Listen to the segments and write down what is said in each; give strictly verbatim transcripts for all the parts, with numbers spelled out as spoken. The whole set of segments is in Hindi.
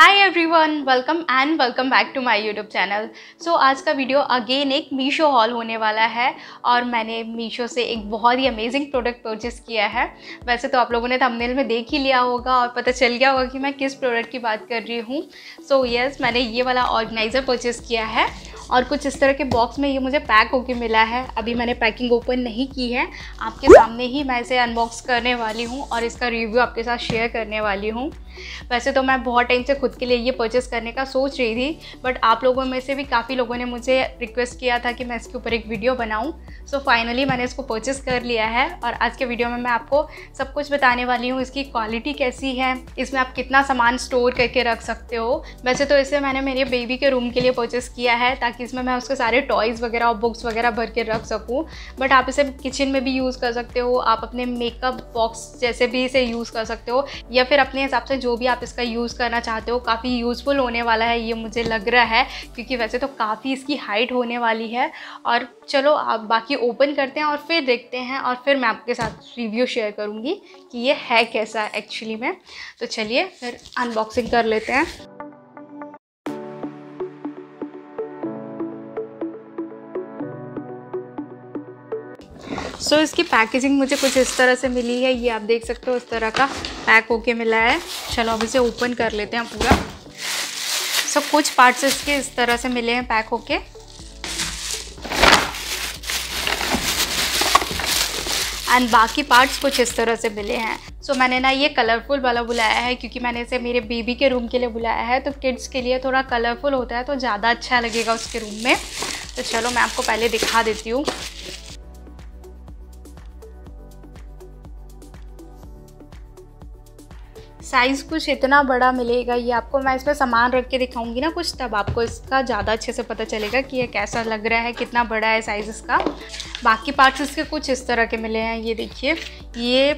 Hi everyone, welcome and welcome back to my YouTube channel. So आज का वीडियो अगेन एक मीशो हॉल होने वाला है और मैंने मीशो से एक बहुत ही अमेजिंग प्रोडक्ट परचेस किया है। वैसे तो आप लोगों ने थंबनेल में देख ही लिया होगा और पता चल गया होगा कि मैं किस प्रोडक्ट की बात कर रही हूँ। सो यस, मैंने ये वाला ऑर्गेनाइज़र परचेस किया है और कुछ इस तरह के बॉक्स में ये मुझे पैक होके मिला है। अभी मैंने पैकिंग ओपन नहीं की है, आपके सामने ही मैं इसे अनबॉक्स करने वाली हूँ और इसका रिव्यू आपके साथ शेयर करने वाली हूँ। वैसे तो मैं बहुत टाइम से खुद के लिए ये परचेस करने का सोच रही थी, बट आप लोगों में से भी काफ़ी लोगों ने मुझे रिक्वेस्ट किया था कि मैं इसके ऊपर एक वीडियो बनाऊं। सो फाइनली मैंने इसको परचेस कर लिया है और आज के वीडियो में मैं आपको सब कुछ बताने वाली हूँ। इसकी क्वालिटी कैसी है, इसमें आप कितना सामान स्टोर करके रख सकते हो। वैसे तो इसे मैंने मेरे बेबी के रूम के लिए परचेस किया है ताकि इसमें मैं उसके सारे टॉयज़ वगैरह और बुक्स वगैरह भर के रख सकूँ, बट आप इसे किचन में भी यूज़ कर सकते हो, आप अपने मेकअप बॉक्स जैसे भी इसे यूज़ कर सकते हो, या फिर अपने हिसाब से जो भी आप इसका यूज़ करना चाहते हो। काफ़ी यूज़फुल होने वाला है ये मुझे लग रहा है, क्योंकि वैसे तो काफ़ी इसकी हाइट होने वाली है। और चलो आप बाकी ओपन करते हैं और फिर देखते हैं और फिर मैं आपके साथ रिव्यू शेयर करूँगी कि ये है कैसा एक्चुअली में। तो चलिए फिर अनबॉक्सिंग कर लेते हैं। सो so, इसकी पैकेजिंग मुझे कुछ इस तरह से मिली है। ये आप देख सकते हो, इस तरह का पैक होके मिला है। चलो अब इसे ओपन कर लेते हैं पूरा। सो so, कुछ पार्ट्स इसके इस तरह से मिले हैं पैक होके, एंड बाकी पार्ट्स कुछ इस तरह से मिले हैं। सो so, मैंने ना ये कलरफुल वाला बुलाया है क्योंकि मैंने इसे मेरे बेबी के रूम के लिए बुलाया है। तो किड्स के लिए थोड़ा कलरफुल होता है तो ज़्यादा अच्छा लगेगा उसके रूम में। तो चलो मैं आपको पहले दिखा देती हूँ। साइज़ कुछ इतना बड़ा मिलेगा ये आपको। मैं इसमें सामान रख के दिखाऊंगी ना कुछ, तब आपको इसका ज़्यादा अच्छे से पता चलेगा कि ये कैसा लग रहा है, कितना बड़ा है साइज़ इसका। बाकी पार्ट्स इसके कुछ इस तरह के मिले हैं। ये देखिए, ये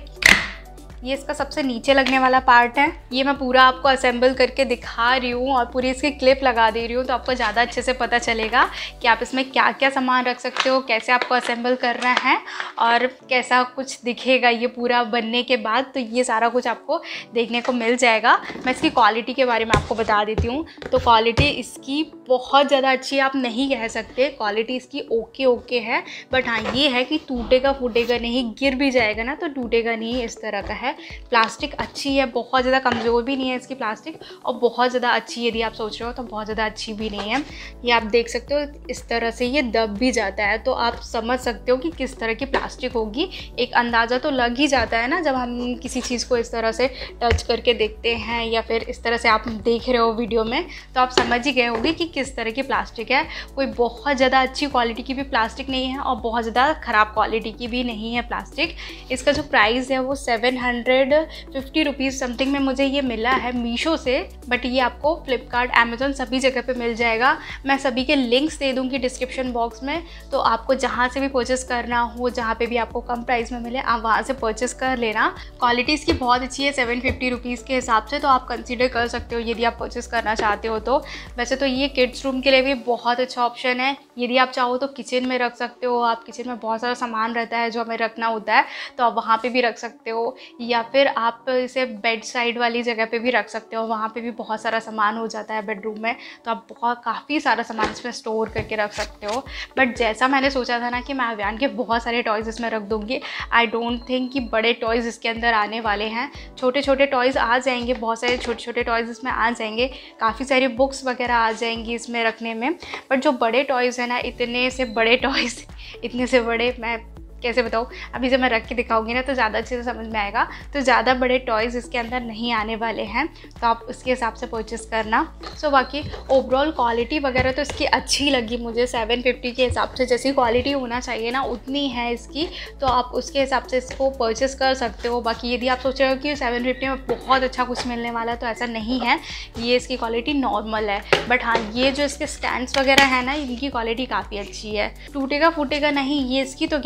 ये इसका सबसे नीचे लगने वाला पार्ट है। ये मैं पूरा आपको असेंबल करके दिखा रही हूँ और पूरी इसकी क्लिप लगा दे रही हूँ, तो आपको ज़्यादा अच्छे से पता चलेगा कि आप इसमें क्या क्या सामान रख सकते हो, कैसे आपको असेंबल करना है और कैसा कुछ दिखेगा ये पूरा बनने के बाद। तो ये सारा कुछ आपको देखने को मिल जाएगा। मैं इसकी क्वालिटी के बारे में आपको बता देती हूँ। तो क्वालिटी इसकी बहुत ज़्यादा अच्छी आप नहीं कह सकते, क्वालिटी इसकी ओके ओके है, बट हाँ ये है कि टूटेगा फूटेगा नहीं, गिर भी जाएगा ना तो टूटेगा नहीं, इस तरह का है। प्लास्टिक अच्छी है, बहुत ज़्यादा कमज़ोर भी नहीं है इसकी प्लास्टिक, और बहुत ज़्यादा अच्छी यदि आप सोच रहे हो तो बहुत ज़्यादा अच्छी भी नहीं है। ये आप देख सकते हो, इस तरह से ये दब भी जाता है, तो आप समझ सकते हो कि किस तरह की प्लास्टिक होगी। एक अंदाज़ा तो लग ही जाता है ना जब हम किसी चीज़ को इस तरह से टच करके देखते हैं या फिर इस तरह से आप देख रहे हो वीडियो में, तो आप समझ ही गए होंगे कि किस तरह की प्लास्टिक है। कोई बहुत ज़्यादा अच्छी क्वालिटी की भी प्लास्टिक नहीं है और बहुत ज़्यादा ख़राब क्वालिटी की भी नहीं है प्लास्टिक। इसका जो प्राइस है वो seven hundred fifty rupees something में मुझे ये मिला है मीशो से, बट ये आपको फ्लिपकार्ट, अमेज़न सभी जगह पे मिल जाएगा। मैं सभी के लिंक्स दे दूँगी डिस्क्रिप्शन बॉक्स में, तो आपको जहाँ से भी परचेस करना हो, जहाँ पे भी आपको कम प्राइस में मिले, आप वहाँ से परचेस कर लेना। क्वालिटी इसकी बहुत अच्छी है सेवन फिफ्टी रुपीज़ के हिसाब से, तो आप कंसिडर कर सकते हो यदि आप परचेस करना चाहते हो तो। वैसे तो ये किड्स रूम के लिए भी बहुत अच्छा ऑप्शन है। यदि आप चाहो तो किचन में रख सकते हो, आप किचन में बहुत सारा सामान रहता है जो हमें रखना होता है, तो आप वहाँ पे भी रख सकते हो, या फिर आप इसे बेड साइड वाली जगह पे भी रख सकते हो। वहाँ पे भी बहुत सारा सामान हो जाता है बेडरूम में, तो आप बहुत काफ़ी सारा सामान इसमें स्टोर करके रख सकते हो। बट जैसा मैंने सोचा था ना कि मैं अव्यान के बहुत सारे टॉयज़ इसमें रख दूँगी, आई डोंट थिंक कि बड़े टॉयज़ इसके अंदर आने वाले हैं। छोटे छोटे टॉयज़ आ जाएंगे, बहुत सारे छोटे छोटे टॉयज़ इसमें आ जाएंगे, काफ़ी सारी बुक्स वगैरह आ जाएंगी इसमें रखने में। बट जो बड़े टॉयज़ हैं ना, इतने से बड़े टॉयज़ इतने से बड़े मैं कैसे बताऊँ, अभी जब मैं रख के दिखाऊंगी ना तो ज़्यादा अच्छे से समझ में आएगा। तो ज़्यादा बड़े टॉयज़ इसके अंदर नहीं आने वाले हैं, तो आप उसके हिसाब से परचेस करना। सो so, बाकी ओवरऑल क्वालिटी वगैरह तो इसकी अच्छी लगी मुझे। सेवन फिफ्टी के हिसाब से जैसी क्वालिटी होना चाहिए ना उतनी है इसकी, तो आप उसके हिसाब से इसको परचेस कर सकते हो। बाकी यदि आप सोच रहे हो कि सेवन फिफ्टी में बहुत अच्छा कुछ मिलने वाला है, तो ऐसा नहीं है, ये इसकी क्वालिटी नॉर्मल है। बट हाँ, ये जो इसके स्टैंड्स वगैरह है ना, इनकी क्वालिटी काफ़ी अच्छी है। टूटेगा फूटेगा नहीं, ये इसकी तो गारंटी है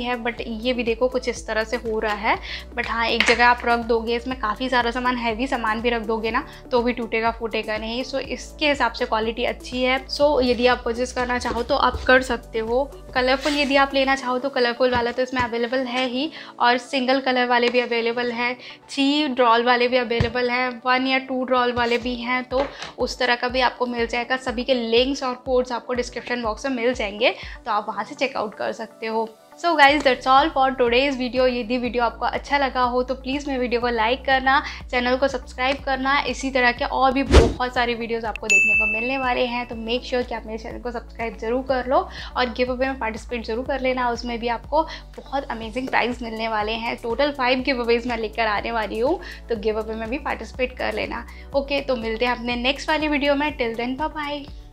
है, बट ये भी देखो कुछ इस तरह से हो रहा है। बट हाँ, एक जगह आप रख दोगे, इसमें काफ़ी सारा सामान, हैवी सामान भी रख दोगे ना तो भी टूटेगा फूटेगा नहीं। सो इसके हिसाब से क्वालिटी अच्छी है। सो यदि आप परचेज करना चाहो तो आप कर सकते हो। कलरफुल यदि आप लेना चाहो तो कलरफुल वाला तो इसमें अवेलेबल है ही, और सिंगल कलर वाले भी अवेलेबल है, थ्री ड्रॉल वाले भी अवेलेबल है, वन या टू ड्रॉल वाले भी हैं। तो उस तरह का भी आपको मिल जाएगा। सभी के लिंक्स और कोड्स आपको डिस्क्रिप्शन बॉक्स में मिल जाएंगे, तो आप वहाँ से चेकआउट कर सकते हो। So guys that's all for today's video. यदि वीडियो आपको अच्छा लगा हो तो प्लीज़ मेरे वीडियो को लाइक करना, चैनल को सब्सक्राइब करना। इसी तरह के और भी बहुत सारे वीडियोस आपको देखने को मिलने वाले हैं, तो मेक श्योर sure कि आप मेरे चैनल को सब्सक्राइब जरूर कर लो और गिव अवे में पार्टिसिपेट जरूर कर लेना। उसमें भी आपको बहुत अमेजिंग प्राइज़ मिलने वाले हैं। टोटल फाइव गिव अवेज मैं लेकर आने वाली हूँ, तो गिव अवे में भी पार्टिसिपेट कर लेना। ओके, तो मिलते हैं अपने नेक्स्ट वाली वीडियो में। Till then bye bye.